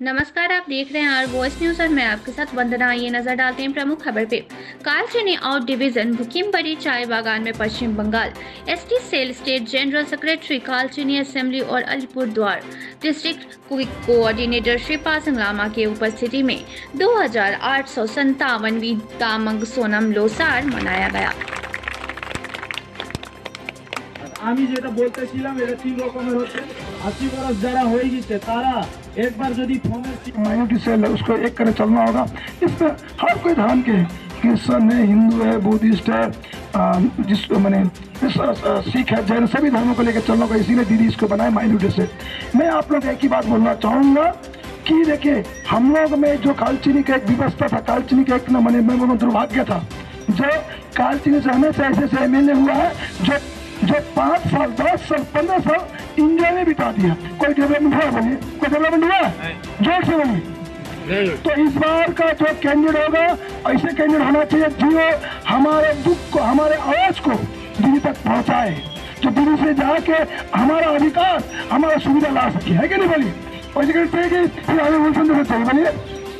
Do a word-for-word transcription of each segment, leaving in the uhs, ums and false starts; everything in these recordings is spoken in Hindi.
नमस्कार, आप देख रहे हैं आर वॉइस न्यूज और मैं आपके साथ वंदना। आइए नजर डालते हैं प्रमुख खबर पे। कालचिनी आउट डिवीजन भुकिमबड़ी चाय बागान में Paschim Bangal ST cell state general secretary Kalchini assembly और Alipurduar district quick coordinator Shri Pasang Lama के उपस्थिति में दो हजार आठ सौ संतावनवीं तामंग सोनम लोसार मनाया गया। আমি যেটা বলতেছিলাম এটা তিন রকমের হচ্ছে अस्सी बरस যারা হয়ে গেছে তারা एक बार यदि माइनॉरिटी से उसको एक करे चलना होगा। इसमें हर कोई धर्म के क्रिश्चन है, हिंदू है, बुद्धिस्ट है, जिस मैंने सिख है, जैन, सभी धर्मों को लेकर चलना होगा। इसीलिए दीदी इसको बनाए माइनॉरिटी से। मैं आप लोग एक ही बात बोलना चाहूँगा कि देखिए हम लोग में जो कालचिनी का एक व्यवस्था था, कालचिनी का एक न मैंने मैं दुर्भाग्य था जो कालचिनी से हमेशा ऐसे ऐसे एम एल ए हुआ है जो जो पाँच साल दस साल पंद्रह साल इंडिया में बिता दिया। कोई डेवलपमेंट हुआ बोलिए? कोई डेवलपमेंट हुआ? जोर से बोलिए। तो इस बार का जो कैंडिडेट होगा ऐसे कैंडिडेट होना चाहिए जो हमारे दुख को, हमारे आवाज को दिल्ली तक पहुंचाए, जो दिल्ली से जाके हमारा अधिकार, हमारा सुविधा ला सके, है कि नहीं बोलिए? और फिर हमें विल्सन देना चाहिए बोलिए।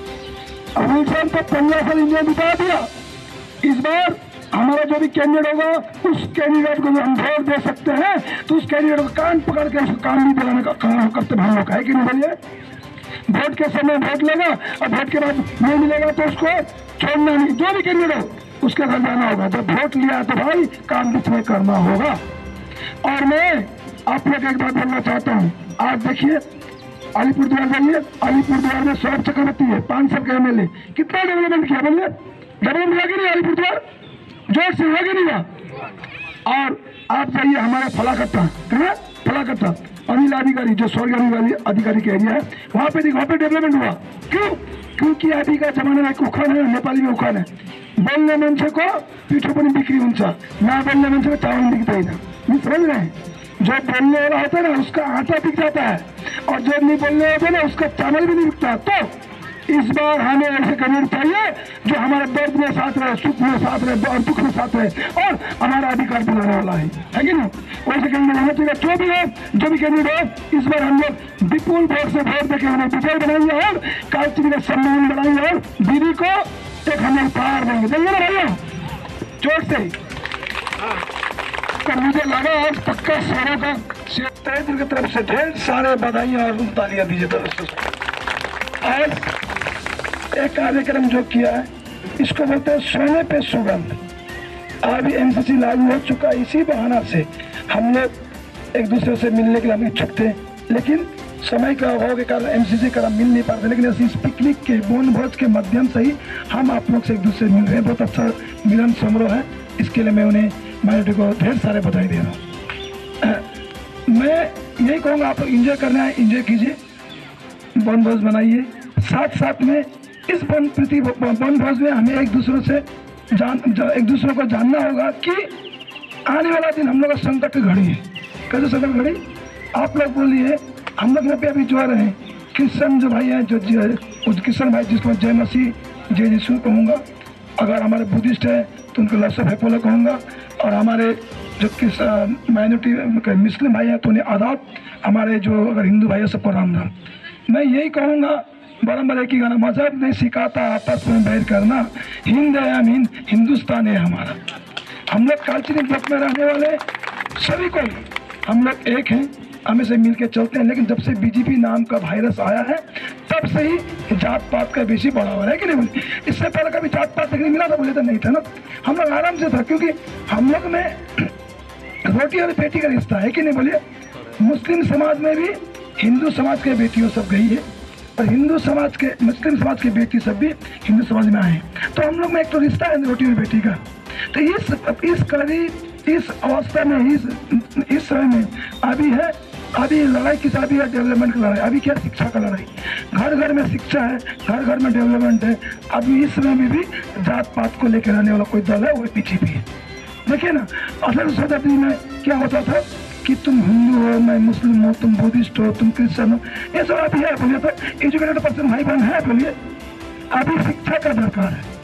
अब विल्सन तो पंद्रह साल इंडिया बिता दिया। इस बार हमारा जो भी कैंडिडेट होगा उस कैंडिडेट को जो हम वोट दे सकते हैं तो उस कैंडिडेट को कान पकड़ के उसको काम भी दिलाने का काम करते हम लोग, है कि नहीं बोलिए? वोट के समय वोट लेगा और वोट के बाद नहीं मिलेगा तो उसको छोड़ना नहीं। जो भी कैंडिडेट हो उसके घर जाना होगा। जब वोट लिया तो भाई काम बीच में करना होगा। और मैं आप लोग एक बात बोलना चाहता हूँ। आज देखिए अलीपुरद्वार जाइए, अलीपुरद्वार में सौरभ चक्रवर्ती है, पाँच साल का एम एल ए, कितना डेवलपमेंट किया बोलिए? डेवलपमेंट हुआ कि नहीं अलीपुरद्वार? जोर से हुआ कि नहीं हुआ? और आप जाइए हमारे फलाकट्टा, कहाँ फलाकट्टा, अनिल अधिकारी जो स्वर्ग अधिकारी अधिकारी का एरिया है, वहाँ पे वहाँ पे डेवलपमेंट हुआ। क्यों? क्योंकि अभी का जमाना में एक उखान है, नेपाली में उखान है, बोलने मान्छे को पीठों पर बिक्री हुन्छ, ना बोलने मान्छे को चावल बिकता नहीं। समझ रहे हैं? जो बोलने वाला होता है ना उसका आटा बिक जाता है और जो नहीं बोलने वाला ना उसका चावल भी नहीं बिकता। तो इस बार हमें ऐसे कैंडिडेट चाहिए जो हमारे दर्द में साथ रहे, सुख में साथ रहे और दुख में साथ रहे और हमारा अधिकार दिलाने वाला है, है कि नहीं? वैसे कैंडिडेट होना चाहिए। जो भी है, जो भी कैंडिडेट हो, इस बार हम लोग विपुल वोट से वोट देकर उन्हें विजय बनाएंगे और कालचिनी का सम्मान बढ़ाएंगे और दीदी को एक हम लोग उपहार देंगे। देंगे ना भैया? जोर से। तो मुझे लगा आज पक्का सारों का क्षेत्र की तरफ से ढेर सारे बधाइयाँ और तालियां दीजिए तरफ से। आज एक कार्यक्रम जो किया है इसको बोलते हैं सोने पे सुगंध। अभी एमसीसी लागू हो चुका, इसी बहाना से हम लोग एक दूसरे से मिलने के लिए हम इच्छुक थे, लेकिन समय का अभाव के कारण एमसीसी का मिल नहीं पाते। लेकिन इस पिकनिक के बोन भोज के माध्यम से ही हम आप लोग से एक दूसरे मिल रहे हैं। बहुत अच्छा मिलन समारोह है, इसके लिए मैं उन्हें माइनॉरिटी को ढेर सारे बधाई दे रहा हूँ। मैं यही कहूँगा आप लोग इंजॉय करना है, इंजॉय कीजिए, बोन भोज बनाइए। साथ साथ में इस वन प्रति वन भोज में हमें एक दूसरे से जान एक दूसरे को जानना होगा कि आने वाला दिन हम लोग का संकट की घड़ी है। कैसे संकट घड़ी? आप लोग बोलिए, हम लोग यहाँ पे अभी जो आ रहे हैं क्रिश्चन जो भाई हैं, जो क्रिश्चन भाई जिसको जय मसीह जय यीशु कहूँगा, अगर हमारे बुद्धिस्ट है तो उनको लसफ हेपोला कहूँगा, और हमारे जो किस माइनॉरिटी मुस्लिम भाई हैं तो उन्हें आदाब, हमारे जो अगर हिंदू भाई है सबको राम राम। मैं यही कहूँगा, बराबर एक ही गाना, मजहब नहीं सिखाता आपस में बैर करना, हिंद है हम हिंद, हिंदुस्तान है हमारा। हम लोग कालचिनी ब्लॉक में रहने वाले सभी को हम लोग एक हैं, हमें से मिल के चलते हैं। लेकिन जब से बीजेपी नाम का वायरस आया है तब से ही जात पात का बेसी बढ़ा हुआ है कि नहीं बोले? इससे पहले कभी जात पात देखने मिला था बोले तो नहीं था ना, हम लोग आराम से था, क्योंकि हम लोग में रोटी और बेटी का रिश्ता है कि नहीं बोलिए? मुस्लिम समाज में भी हिंदू समाज के बेटियों सब गई है और हिंदू समाज के मुस्लिम समाज की बेटी सब भी हिंदू समाज में आए। तो हम लोग में एक तो रिश्ता है रोटी और बेटी का। तो इस इस कड़ी इस अवस्था में इस इस समय में अभी है, अभी लड़ाई किस अभी है? डेवलपमेंट की लड़ाई। अभी क्या? शिक्षा का लड़ाई। घर घर में शिक्षा है, घर घर में डेवलपमेंट है। अभी इस समय में भी जात पात को लेकर रहने वाला कोई दल है, वो बीजेपी है। देखिए ना, असल शताब्दी में क्या होता था कि तुम हिंदू हो, मैं मुस्लिम हो, तुम बुद्धिस्ट हो, तुम क्रिश्चन हो, ये सब अभी है बोलिए? तो एजुकेटेड पर्सन भाई बहन है बोलिए? अभी शिक्षा का दरकार है।